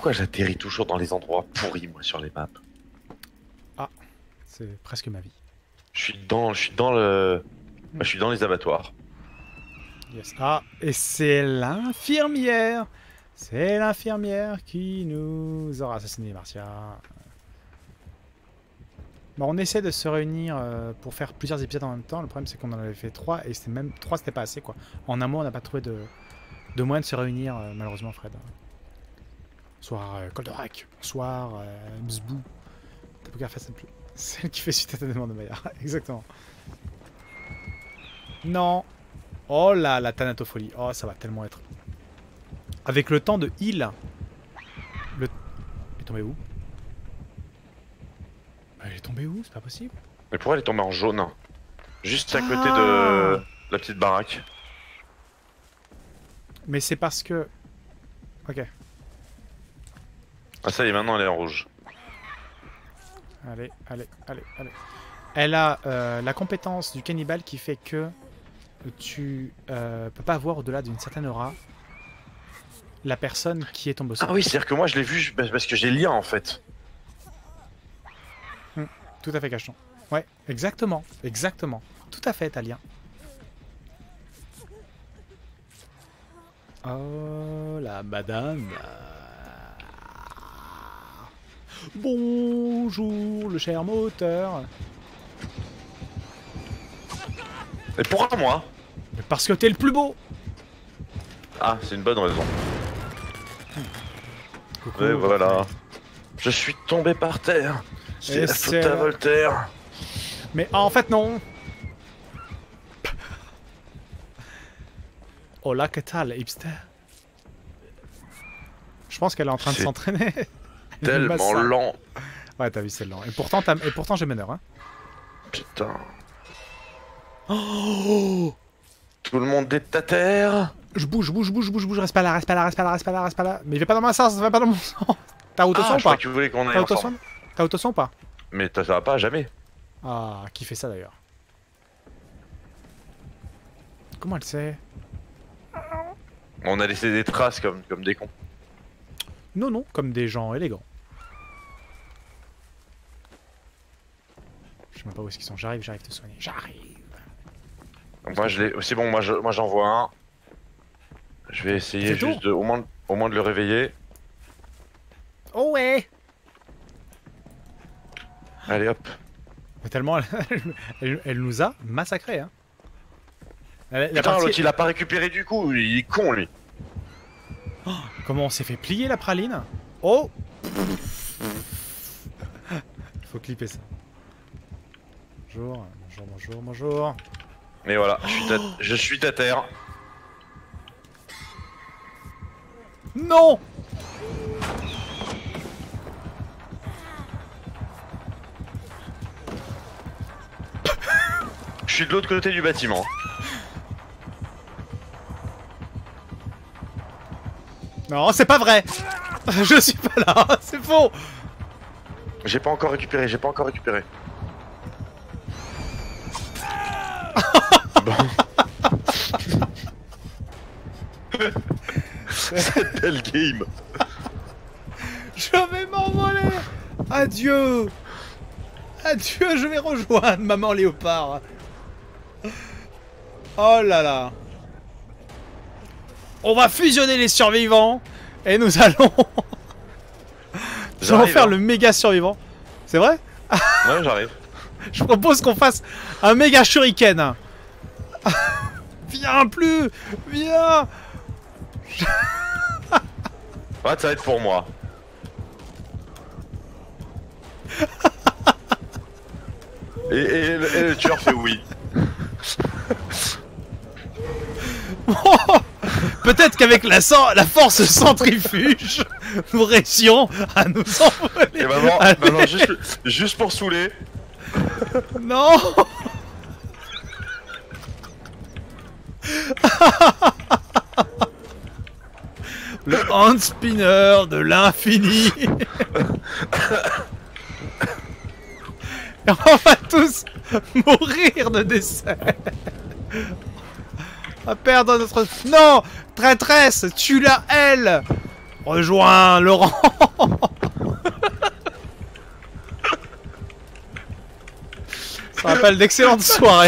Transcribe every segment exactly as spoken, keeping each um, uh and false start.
pourquoi j'atterris toujours dans les endroits pourris, moi, sur les maps? Ah, c'est presque ma vie. Je suis dans, je suis dans le... Je suis dans les abattoirs. Yes. Ah, et c'est l'infirmière. C'est l'infirmière qui nous aura assassiné, Martia. Bon, on essaie de se réunir euh, pour faire plusieurs épisodes en même temps. Le problème, c'est qu'on en avait fait trois, et c'était même trois, c'était pas assez, quoi. En un mois, on n'a pas trouvé de, de moyen de se réunir, euh, malheureusement, Fred. Bonsoir, euh, Goldorak. Bonsoir, euh, Mzbou. T'as pas fait plus. Celle qui fait suite à ta demande de Maya. Exactement. Non. Oh là, la thanatophilie. Oh, ça va tellement être. Avec le temps de heal. Le... Il est tombé où? Il est tombé où? C'est pas possible. Mais pourquoi elle est tombée en jaune? Juste à ah côté de la petite baraque. Mais c'est parce que... Ok. Ah ça y est, maintenant elle est en rouge. Allez, allez, allez, allez. Elle a euh, la compétence du cannibale qui fait que tu euh, peux pas voir au-delà d'une certaine aura la personne qui est tombée au sol. Ah oui, c'est-à-dire que moi je l'ai vu parce que j'ai lien en fait. Hum, tout à fait, Cacheton. Ouais, exactement, exactement. Tout à fait, t'as lien. Oh, la madame. Bonjour, le cher moteur. Et pourquoi moi? Mais parce que t'es le plus beau. Ah, c'est une bonne raison. Coucou, Et voilà. Je suis tombé par terre. C'est la faute à Voltaire. Mais en fait non. Oh là, que tal, hipster? Je pense qu'elle est en train de s'entraîner. Tellement lent. Ouais, t'as vu, c'est lent. Et pourtant, et pourtant j'ai meneur, hein. Putain. Oh, tout le monde est à terre. Je bouge, je bouge, je bouge, je bouge, je bouge. Reste pas là, reste pas là, reste pas là, reste pas là, reste pas là. Mais il va pas dans ma sens, ça va pas dans mon sens. T'as auto-son ah, ou pas? tu voulais qu'on aille T'as ensemble. T'as auto-son ou pas? Mais ça va pas, jamais. Ah, qui fait ça d'ailleurs? Comment elle sait? On a laissé des traces comme, comme des cons. Non, non, comme des gens élégants. Je sais même pas où est-ce qu'ils sont. J'arrive, j'arrive te soigner. J'arrive. Donc moi je l'ai. C'est bon, moi je, moi j'en vois un. Je vais essayer juste de, au moins, au moins de le réveiller. Oh ouais. Allez hop. Mais tellement elle, elle, elle nous a massacré, hein. La, Putain, partie... l'autre il a pas récupéré du coup, il est con lui. Oh, comment on s'est fait plier la praline? Oh. Faut clipper ça. Bonjour, bonjour, bonjour, bonjour. Et voilà, je suis, oh je suis à terre. Non. Je suis de l'autre côté du bâtiment. Non, c'est pas vrai. Je suis pas là, c'est faux. J'ai pas encore récupéré, j'ai pas encore récupéré. Bon. Cette belle game. Je vais m'envoler. Adieu. Adieu, je vais rejoindre Maman Léopard. Oh là là. On va fusionner les survivants et nous allons... nous allons faire hein. le méga survivant. C'est vrai? Ouais, j'arrive. Je propose qu'on fasse un méga shuriken. Viens plus. Viens. Ouais, ça va être pour moi. et, et, et, le, et le tueur fait oui. Peut-être qu'avec la, la force centrifuge, nous réussissions à nous envoler. Et maman, maman juste, juste pour saouler. Non. Le hand spinner de l'infini. Et on va tous mourir de décès. À perdre notre... Non. Traîtresse, tue-la elle. Rejoins Laurent. Ça rappelle d'excellentes soirées.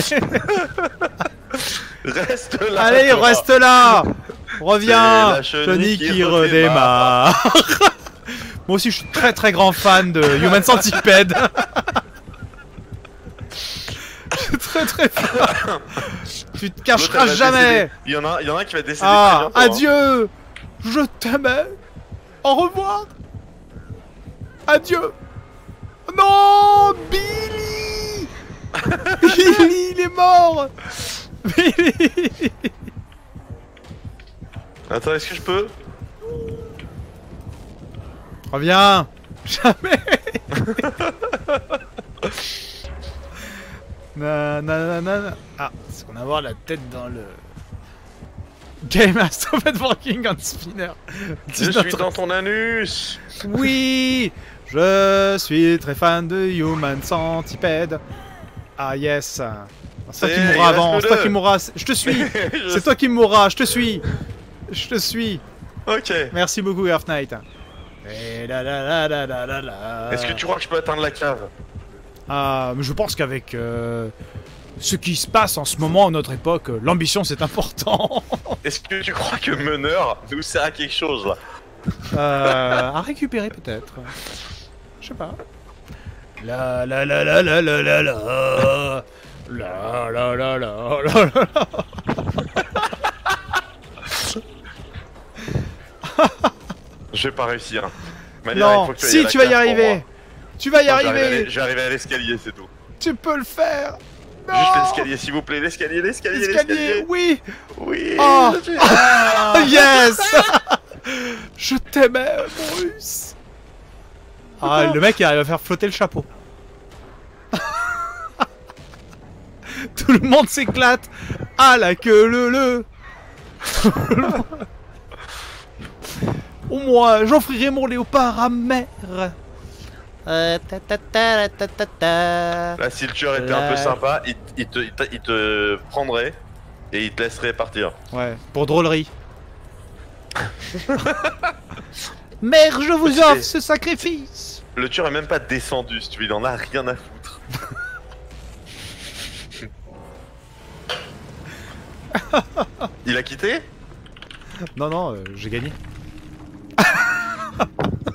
Reste là. Allez, toi. reste là. Reviens. C'est la chenille Chenille qui qui redémarre. redémarre. Moi aussi, je suis très très grand fan de Human Centipede. Je suis très très fan. Tu te L'autre, cacheras elle va jamais. décéder. Il y en a, il y en a un qui va décéder Ah, très bientôt. adieu. Je t'aimais. Au revoir. Adieu. Non, Billy. Billy, il est mort. Billy. Hein. Attends, est-ce que je peux? Reviens. Jamais. Na, na, na, na, na. Ah, est-ce qu'on va avoir la tête dans le... Game has stopped working on spinner. Je suis dans ton anus. Oui. Je suis très fan de Human Centipede. Ah yes. C'est toi qui C'est- il mourras reste avant, que c'est toi deux. qui mourras. Je te suis. Je C'est toi qui mourras, je te suis. Je te suis. Ok. Merci beaucoup, Earth Knight. Et la la la la la la la. Est-ce que tu crois que je peux atteindre la cave? Ah, mais je pense qu'avec euh, ce qui se passe en ce moment à notre époque, euh, l'ambition c'est important. Est-ce que tu crois que meneur nous sert à quelque chose là? euh, à récupérer peut-être. Je sais pas. La la la la la la la la. La la la la la la. Je vais pas réussir. Manière, il Non, faut que tu ailles à si la tu vas y cave pour moi. arriver. Tu vas y Non, je vais arriver à arriver. l'e- Je vais arriver à l'escalier, c'est tout. Tu peux le faire. Juste Non. l'escalier, s'il vous plaît, l'escalier, l'escalier, L'escalier, l'escalier. oui. Oui. Oh. je suis- Ah. Yes. Je t'aimais, Bruce. Ah, le mec il arrive à faire flotter le chapeau. Tout le monde s'éclate. Ah la queue le le. Au moins, j'offrirai mon léopard à mère. Euh, ta, ta, ta, ta, ta, ta. Là, si le tueur était un peu sympa, il, il te, il, te, il te prendrait et il te laisserait partir. Ouais, pour drôlerie. Mère, je vous C'est- offre ce sacrifice. Le tueur est même pas descendu, si tu veux, il en a rien à foutre. Il a quitté? Non, non, euh, j'ai gagné.